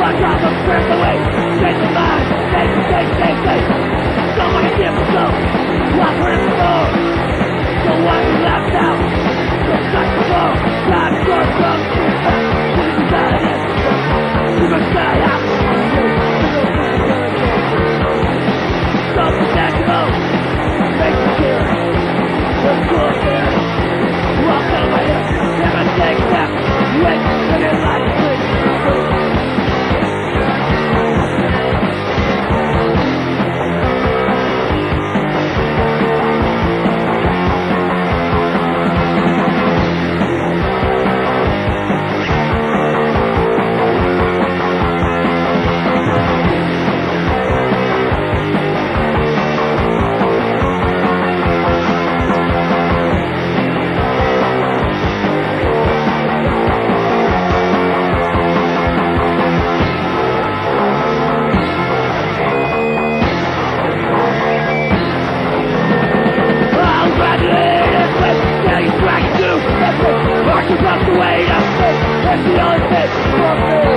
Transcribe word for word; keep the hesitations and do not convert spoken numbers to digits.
Watch out, the strip away. Take the mind, take, take, take, take. Somebody give us go. Lock her in the floor. Don't want you left out. Don't touch the floor. God, short, from what is that it is? You must die out. Something that goes. Make the clear. Let's go up there. Walk out of my ear. Never take that. Wait, look at my street. March across the way, that's the only thing for me.